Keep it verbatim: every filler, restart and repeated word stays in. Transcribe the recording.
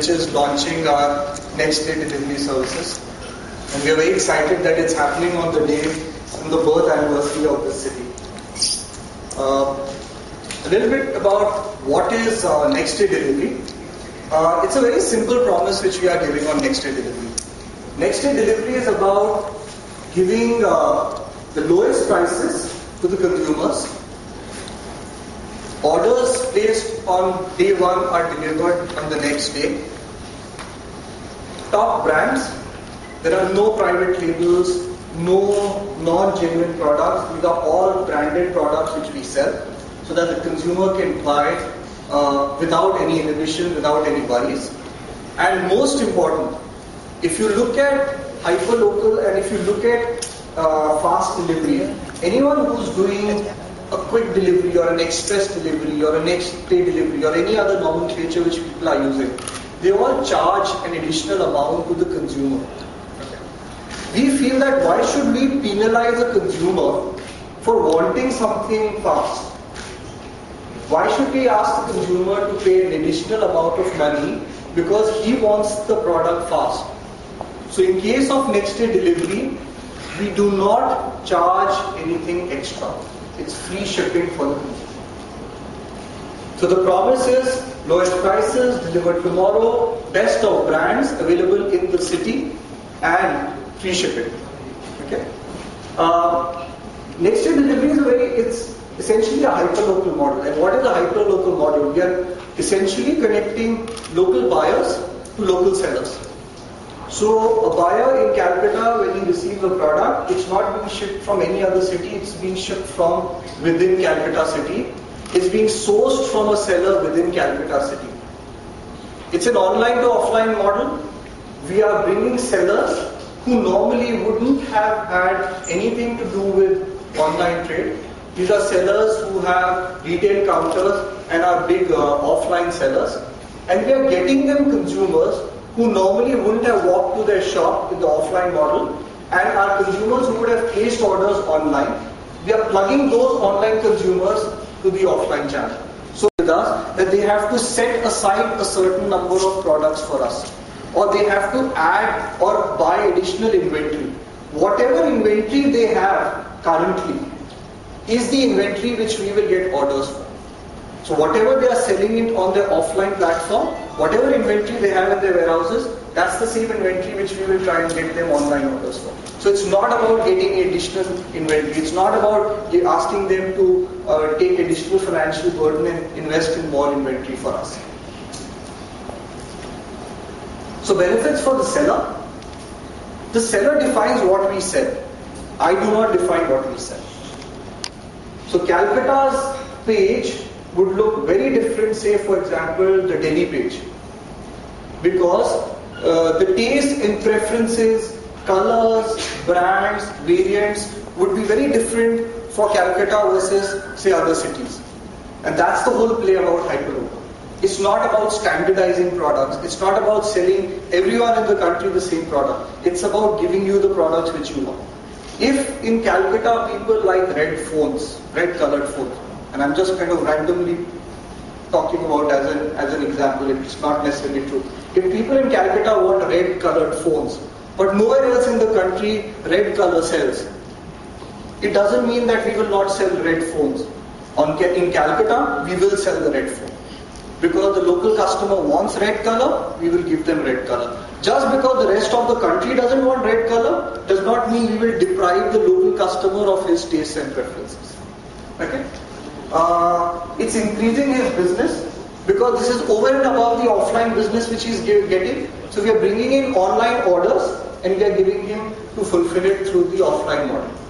which is launching our next day delivery services. And we are very excited that it's happening on the day, on the birth anniversary of the city. Uh, a little bit about what is uh, next day delivery. Uh, it's a very simple promise which we are giving on next day delivery. Next day delivery is about giving uh, the lowest prices to the consumers. Orders placed on day one are delivered on the next day. Top brands. There are no private labels, no non-genuine products. These are all branded products which we sell, so that the consumer can buy uh, without any inhibition, without any worries. And most important, if you look at hyperlocal and if you look at uh, fast delivery, anyone who's doing a quick delivery or an express delivery or a next day delivery or any other nomenclature which people are using, they all charge an additional amount to the consumer. We feel that why should we penalize a consumer for wanting something fast? Why should we ask the consumer to pay an additional amount of money because he wants the product fast? So in case of next day delivery, we do not charge anything extra. It's free shipping for the consumer. So the promise is lowest prices, delivered tomorrow, best of brands available in the city, and free shipping. Okay. Uh, next day delivery is a very, it's essentially a hyperlocal model. And what is a hyperlocal model? We are essentially connecting local buyers to local sellers. So a buyer in Calcutta, when he receives a product, it's not being shipped from any other city, it's being shipped from within Calcutta city. It's being sourced from a seller within Calcutta city. It's an online to offline model. We are bringing sellers who normally wouldn't have had anything to do with online trade. These are sellers who have retail counters and are big uh, offline sellers. And we are getting them consumers who normally wouldn't have walked to their shop in the offline model, and are consumers who would have placed orders online. We are plugging those online consumers to the offline channel. So with us, that they have to set aside a certain number of products for us, or they have to add or buy additional inventory. Whatever inventory they have currently is the inventory which we will get orders for. So whatever they are selling it on their offline platform, whatever inventory they have in their warehouses, that's the same inventory which we will try and get them online orders for. So it's not about getting additional inventory. It's not about asking them to uh, take additional financial burden and invest in more inventory for us. So benefits for the seller. The seller defines what we sell. I do not define what we sell. So Calcutta's page would look very different, say for example the Delhi page, because uh, the taste and preferences, colors, brands, variants would be very different for Calcutta versus say other cities. And that's the whole play about hyperlocal. It's not about standardizing products. It's not about selling everyone in the country the same product. It's about giving you the products which you want. If in Calcutta people like red phones, red colored phones, and I'm just kind of randomly talking about as an, as an example, it's not necessarily true. If people in Calcutta want red colored phones, but nowhere else in the country red color sells, it doesn't mean that we will not sell red phones. On, in Calcutta, we will sell the red phone. Because the local customer wants red color, we will give them red color. Just because the rest of the country doesn't want red color, does not mean we will deprive the local customer of his tastes and preferences. Okay? Uh, it's increasing his business because this is over and above the offline business which he's getting. So we are bringing in online orders and we are giving him to fulfill it through the offline model.